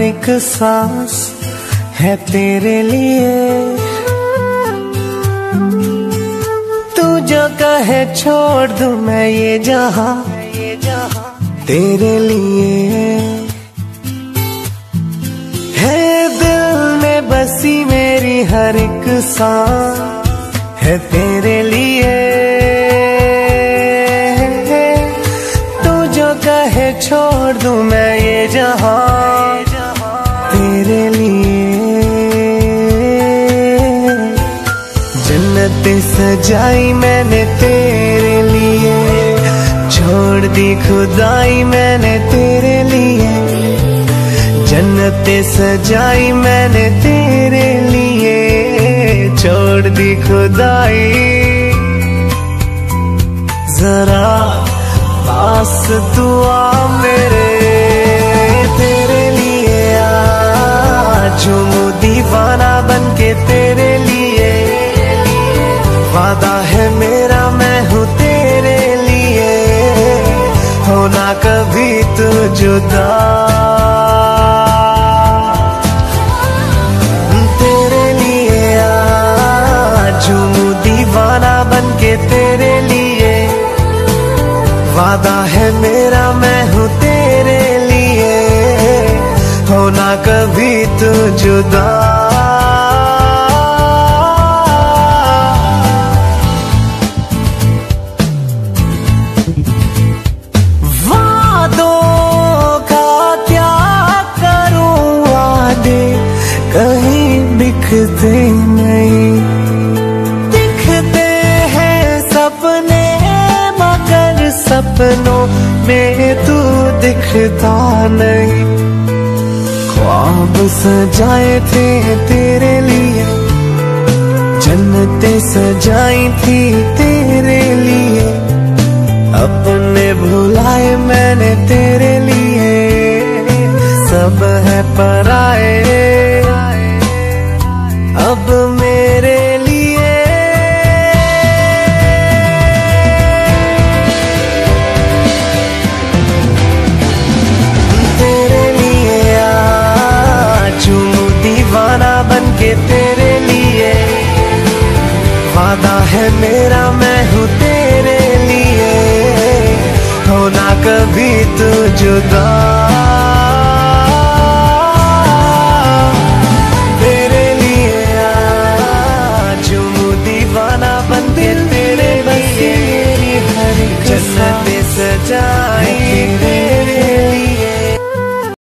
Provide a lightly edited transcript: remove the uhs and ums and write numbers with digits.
एक सांस है तेरे लिए। तू जो कहे छोड़ दूं मैं ये जहां तेरे लिए। है दिल में बसी मेरी हर एक सांस है तेरे लिए। तू जो कहे छोड़ दूं मैं ये जहां तेरे लिए। जन्नत सजाई मैंने तेरे लिए, छोड़ दी खुदाई मैंने तेरे लिए। जन्नत सजाई मैंने तेरे लिए, छोड़ दी खुदाई। जरा पास तू आ मेरे, तेरे लिए झूमूं दीवाना बनके तेरे लिए। वादा है मेरा मैं हूँ तेरे लिए, होना कभी तू जुदा। तेरे लिए झूमूं दीवाना बनके तेरे लिए। वादा है मेरा मैं हूँ तेरे लिए, होना कभी तू जुदा। वादों का क्या करूं वादे कहीं दिखते नहीं। दिखते हैं सपने मगर सपनों में तू दिखता नहीं। ख्वाब सजाए थे तेरे लिए, जन्नतें सजाई थी तेरे लिए। अपने भुलाए मैंने तेरे लिए, सब है पराए अब मेरे लिए। तेरे लिए झूमूं दीवाना बनके तेरे लिए। वादा है मेरा मैं हूँ तेरे लिए, होना कभी तू जुदा। तेरे लिए झूमूं दीवाना बनके तेरे लिए। जन्नतें सजाई